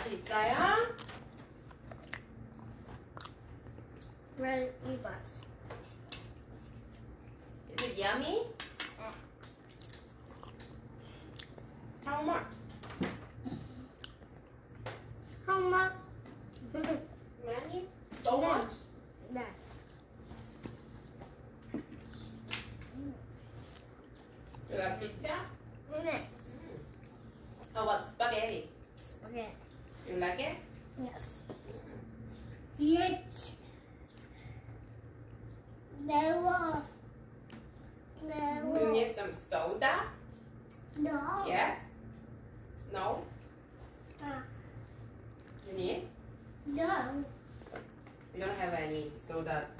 맛있어요? 왜 이 맛? Is it yummy? How much? How much? Many? So much? 네. You like pizza? 네. How about spaghetti? 스파게티. You like it? Yes. Yes. 매워. Do you need some soda? No. Yes? No? 아, You need? no. We don't have any soda